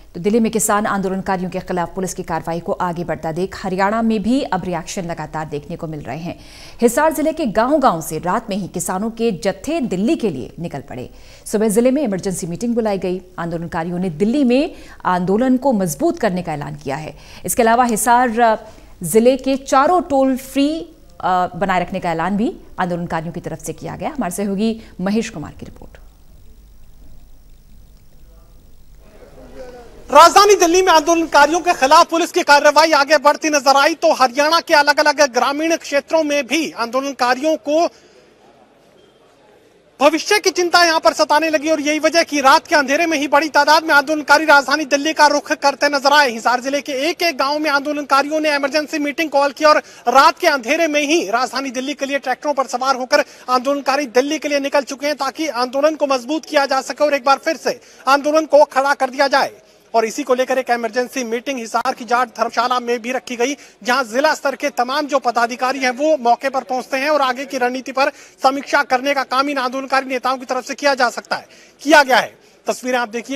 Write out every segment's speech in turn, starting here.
तो दिल्ली में किसान आंदोलनकारियों के खिलाफ पुलिस की कार्रवाई को आगे बढ़ता देख हरियाणा में भी अब रिएक्शन लगातार देखने को मिल रहे हैं। हिसार जिले के गांव-गांव से रात में ही किसानों के जत्थे दिल्ली के लिए निकल पड़े। सुबह जिले में इमरजेंसी मीटिंग बुलाई गई। आंदोलनकारियों ने दिल्ली में आंदोलन को मजबूत करने का ऐलान किया है। इसके अलावा हिसार जिले के चारों टोल फ्री बनाए रखने का ऐलान भी आंदोलनकारियों की तरफ से किया गया। हमारे सहयोगी महेश कुमार की रिपोर्ट। राजधानी दिल्ली में आंदोलनकारियों के खिलाफ पुलिस की कार्रवाई आगे बढ़ती नजर आई तो हरियाणा के अलग अलग ग्रामीण क्षेत्रों में भी आंदोलनकारियों को भविष्य की चिंता यहां पर सताने लगी और यही वजह कि रात के अंधेरे में ही बड़ी तादाद में आंदोलनकारी राजधानी दिल्ली का रुख करते नजर आए। हिसार जिले के एक एक गांव में आंदोलनकारियों ने इमरजेंसी मीटिंग कॉल की और रात के अंधेरे में ही राजधानी दिल्ली के लिए ट्रैक्टरों पर सवार होकर आंदोलनकारी दिल्ली के लिए निकल चुके हैं ताकि आंदोलन को मजबूत किया जा सके और एक बार फिर से आंदोलन को खड़ा कर दिया जाए। और इसी को लेकर एक इमरजेंसी मीटिंग हिसार की जाट धर्मशाला में भी रखी गई, जहां जिला स्तर के तमाम जो पदाधिकारी हैं वो मौके पर पहुंचते हैं और आगे की रणनीति पर समीक्षा करने का काम इन आंदोलनकारी नेताओं की तरफ से किया जा सकता है, किया गया है। तस्वीरें आप देखिए,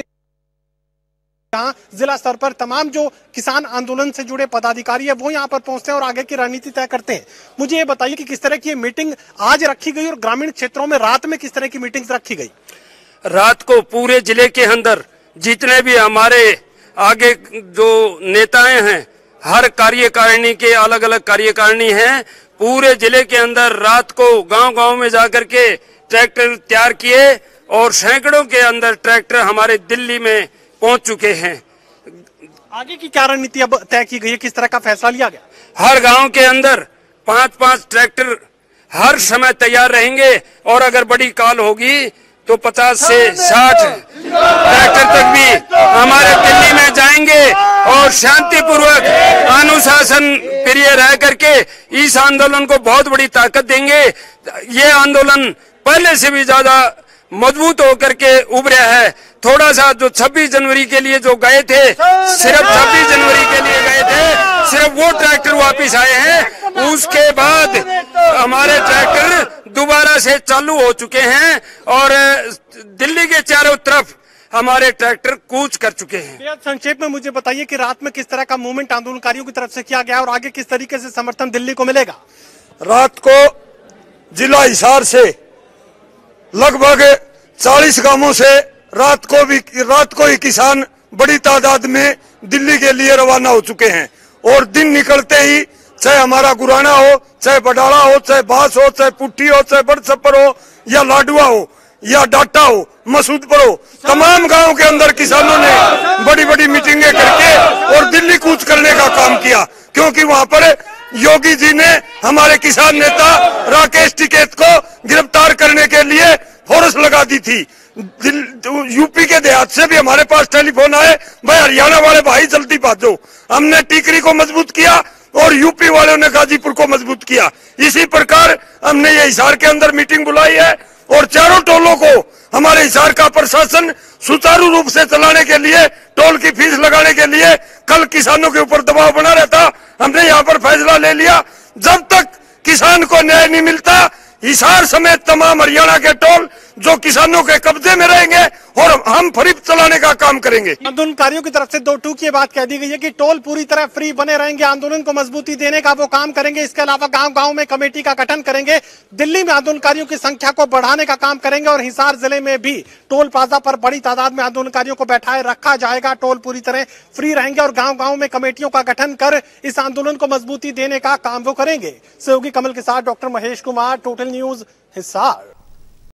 जहां जिला स्तर पर तमाम जो किसान आंदोलन से जुड़े पदाधिकारी है वो यहाँ पर पहुंचते हैं और आगे की रणनीति तय करते हैं। मुझे ये बताइए कि किस तरह की ये मीटिंग आज रखी गई और ग्रामीण क्षेत्रों में रात में किस तरह की मीटिंग रखी गई? रात को पूरे जिले के अंदर जितने भी हमारे आगे जो नेताएं हैं, हर कार्यकारिणी के अलग अलग कार्यकारिणी हैं, पूरे जिले के अंदर रात को गांव-गांव में जाकर के ट्रैक्टर तैयार किए और सैकड़ों के अंदर ट्रैक्टर हमारे दिल्ली में पहुंच चुके हैं। आगे की क्या रणनीति अब तय की गई है, किस तरह का फैसला लिया गया? हर गांव के अंदर 5-5 ट्रैक्टर हर समय तैयार रहेंगे और अगर बड़ी कॉल होगी तो 50 से 60 ट्रैक्टर तक भी हमारे दिल्ली में जाएंगे और शांतिपूर्वक अनुशासन प्रिय रह करके इस आंदोलन को बहुत बड़ी ताकत देंगे। ये आंदोलन पहले से भी ज्यादा मजबूत होकर के उभरा है। थोड़ा सा जो 26 जनवरी के लिए जो गए थे, सिर्फ 26 जनवरी के लिए गए थे, सिर्फ वो ट्रैक्टर वापिस आए हैं। उसके बाद हमारे ट्रैक्टर दोबारा से चालू हो चुके हैं और दिल्ली के चारों तरफ हमारे ट्रैक्टर कूच कर चुके हैं। संक्षेप में मुझे बताइए कि रात में किस तरह का मूवमेंट आंदोलनकारियों की तरफ से किया गया और आगे किस तरीके से समर्थन दिल्ली को मिलेगा? रात को जिला हिसार से लगभग 40 गांवों से रात को ही किसान बड़ी तादाद में दिल्ली के लिए रवाना हो चुके हैं और दिन निकलते ही चाहे हमारा गुराना हो, चाहे बडाला हो, चाहे बांस हो, चाहे पुट्ठी हो, चाहे बड़सप्पर हो या लाडुआ हो या डाटा हो, मसूदपुर हो, तमाम गांव के अंदर किसानों ने बड़ी बड़ी मीटिंगें करके और दिल्ली कूच करने का काम किया, क्योंकि वहां पर योगी जी ने हमारे किसान नेता राकेश टिकैत को गिरफ्तार करने के लिए फोर्स लगा दी थी। यूपी के देहात से भी हमारे पास टेलीफोन आए, भाई हरियाणा वाले भाई जल्दी भागो। हमने टीकरी को मजबूत किया और यूपी वालों ने गाजीपुर को मजबूत किया। इसी प्रकार हमने ये हिसार के अंदर मीटिंग बुलाई है और चारों टोलों को हमारे हिसार का प्रशासन सुचारू रूप से चलाने के लिए, टोल की फीस लगाने के लिए कल किसानों के ऊपर दबाव बना रहता। हमने यहाँ पर फैसला ले लिया, जब तक किसान को न्याय नहीं मिलता हिसार समेत तमाम हरियाणा के टोल जो किसानों के कब्जे में रहेंगे और हम फ्री चलाने का काम करेंगे। आंदोलनकारियों की तरफ से 2 टूक की बात कह दी गई है कि टोल पूरी तरह फ्री बने रहेंगे, आंदोलन को मजबूती देने का वो काम करेंगे। इसके अलावा गांव-गांव में कमेटी का गठन करेंगे, दिल्ली में आंदोलनकारियों की संख्या को बढ़ाने का काम करेंगे और हिसार जिले में भी टोल प्लाजा पर बड़ी तादाद में आंदोलनकारियों को बैठाए रखा जाएगा। टोल पूरी तरह फ्री रहेंगे और गाँव-गाँव में कमेटियों का गठन कर इस आंदोलन को मजबूती देने का काम वो करेंगे। सहयोगी कमल के साथ doctor Mahesh Kumar, total news, Hisar.